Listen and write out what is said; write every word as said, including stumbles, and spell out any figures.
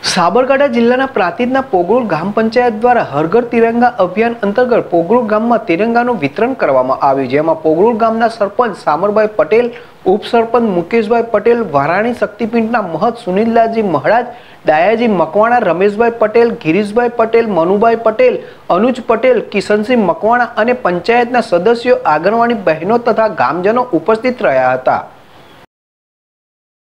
સાબરકાંઠા જિલ્લાના પ્રાંતિજના પોગળુર ગ્રામ પંચાયત દ્વારા હર ઘર તિરંગા અભિયાન અંતર્ગત પોગળુર ગામમાં તિરંગાનું વિતરણ કરવામાં આવ્યું, જેમાં પોગળુર ગામના સરપંચ સામરભાઈ પટેલ, ઉપસરપંચ મુકેશભાઈ પટેલ, વારાણી શક્તિપીઠના મહંત સુનિલદાસજી મહારાજ, ડાયાજી મકવાણા, રમેશભાઈ પટેલ, ગિરીશભાઈ પટેલ, મનુભાઈ પટેલ, અનુજ પટેલ, કિશનસિંહ મકવાણા અને પંચાયતના સદસ્યો, આંગણવાડી બહેનો તથા ગામજનો ઉપસ્થિત રહ્યા હતા।